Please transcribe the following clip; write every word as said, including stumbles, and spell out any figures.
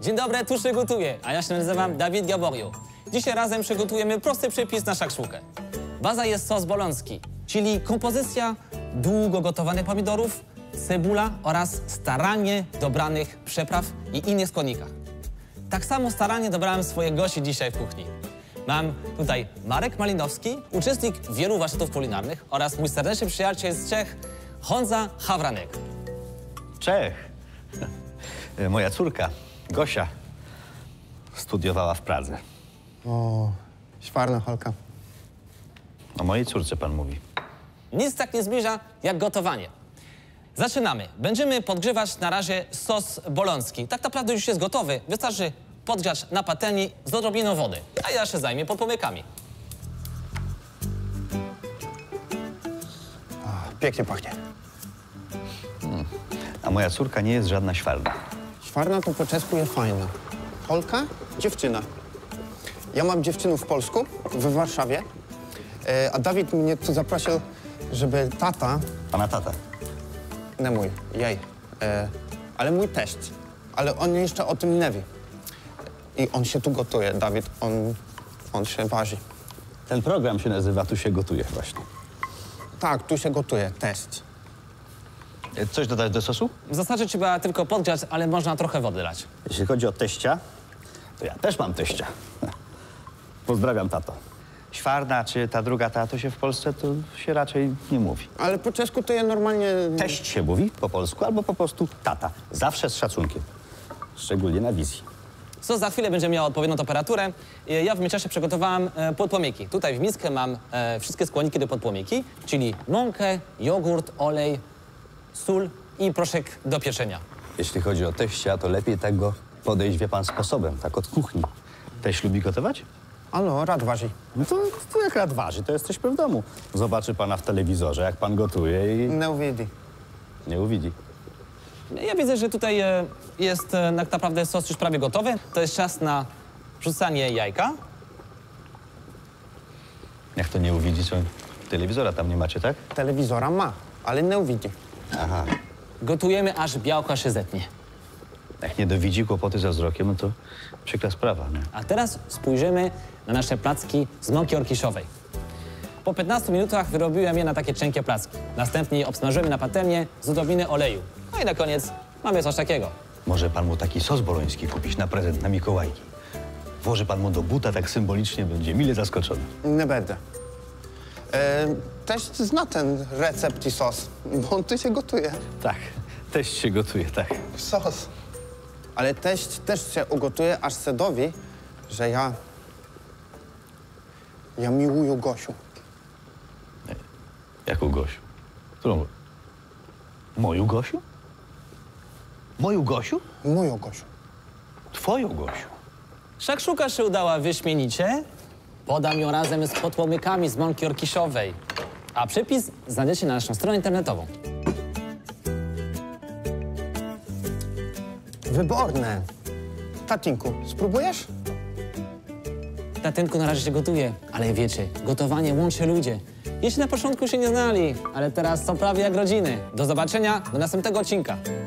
Dzień dobry, tu się gotuje, a ja się nazywam Dawid Gaboriu. Dzisiaj razem przygotujemy prosty przepis na szakszukę. Baza jest sos boloński, czyli kompozycja długo gotowanych pomidorów, cebula oraz starannie dobranych przypraw i innych składników. Tak samo starannie dobrałem swoje gości dzisiaj w kuchni. Mam tutaj Marek Malinowski, uczestnik wielu warsztatów kulinarnych oraz mój serdeczny przyjaciel z Czech, Honza Hawranek. Czech. Moja córka, Gosia, studiowała w Pradze. O, świetna Holka. O mojej córce pan mówi. Nic tak nie zbliża jak gotowanie. Zaczynamy. Będziemy podgrzewać na razie sos boloński. Tak naprawdę już jest gotowy. Wystarczy podgrzać na patelni z odrobiną wody, a ja się zajmę podpłomykami. Pięknie pachnie. Hmm. A moja córka nie jest żadna świarna. Świarna to po czesku jest fajna. Holka? Dziewczyna. Ja mam dziewczynę w Polsku, w Warszawie, e, a Dawid mnie tu zaprosił, żeby tata... Pana tata? Nie mój, jej. E, ale mój teść. Ale on jeszcze o tym nie wie. I on się tu gotuje, Dawid, on, on się waży. Ten program się nazywa Tu się gotuje właśnie. Tak, tu się gotuje, teść. Coś dodać do sosu? W zasadzie trzeba tylko podgrzać, ale można trochę wody dać. Jeśli chodzi o teścia, to ja też mam teścia. Pozdrawiam, tato. Świarna czy ta druga ta, to się w Polsce to się raczej nie mówi. Ale po czesku to jest normalnie... Teść się mówi po polsku albo po prostu tata. Zawsze z szacunkiem. Szczególnie na wizji. Sos za chwilę będzie miał odpowiednią temperaturę. Ja w międzyczasie przygotowałem podpłomyki. Tutaj w miskę mam e, wszystkie składniki do podpłomiki, czyli mąkę, jogurt, olej, sól i proszek do pieczenia. Jeśli chodzi o teścia, to lepiej tego podejść, wie pan, sposobem, tak od kuchni. Teść lubi gotować? Ano, rad waży. No to, to jak rad waży, to jesteśmy w domu. Zobaczy pana w telewizorze, jak pan gotuje i Nie uwiedzi. nie uwidzi. Ja widzę, że tutaj e, jest e, tak naprawdę sos już prawie gotowy. To jest czas na wrzucanie jajka. Jak to nie uwidzi, co? Telewizora tam nie macie, tak? Telewizora ma, ale nie uwiedzi. Aha. Gotujemy, aż białko się zetnie. Jak nie dowidzi kłopoty ze wzrokiem, no to przykra sprawa, nie? A teraz spojrzymy na nasze placki z mąki orkiszowej. Po piętnastu minutach wyrobiłem je na takie cienkie placki. Następnie je obsmażyłem na patelnię z odrobiny oleju. No i na koniec mamy coś takiego. Może pan mu taki sos boloński kupić na prezent na Mikołajki. Włoży pan mu do buta, tak symbolicznie będzie mile zaskoczony. Nie będę. E, teść zna ten recept i sos, bo on tu się gotuje. Tak, teść się gotuje, tak. Sos. Ale teść też się ugotuje, aż se dowie, że ja... Ja miłuję Gosiu. Jaką Gosiu? Którą? Moją Gosiu? Moją Gosiu? Moją Gosiu. Twoją Gosiu. Szakszuka się udała wyśmienicie. Podam ją razem z podpłomykami z mąki orkiszowej. A przepis znajdziecie na naszą stronę internetową. Wyborne. Tatinku, spróbujesz? Tatynku na razie się gotuje, ale wiecie, gotowanie łączy ludzie. Jeśli na początku się nie znali, ale teraz są prawie jak rodziny. Do zobaczenia do następnego odcinka.